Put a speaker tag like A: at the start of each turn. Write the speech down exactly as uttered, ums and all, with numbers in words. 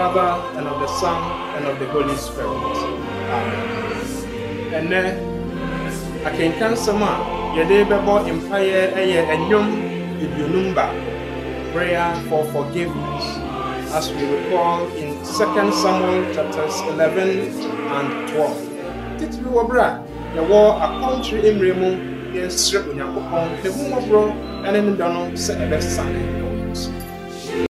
A: Father, and of the Son, and of the Holy Spirit. Amen. And then, I can cancel my Yedebebo Empire, and Yum, Ibunumba, prayer for forgiveness, as we recall in Second Samuel chapters eleven and twelve. Titi Wabra, the war a country in Remo, yes, Srebunyakopon, the Mumobro, and in Donald, set a best son.